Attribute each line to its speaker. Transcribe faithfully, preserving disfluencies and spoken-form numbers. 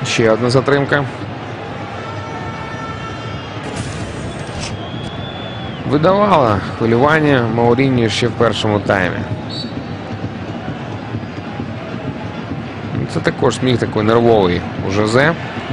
Speaker 1: Ще одна затримка. Видавала хвилювання Мауріньо ще в першому таймі. Це також сміх такий нервовий у Жозе.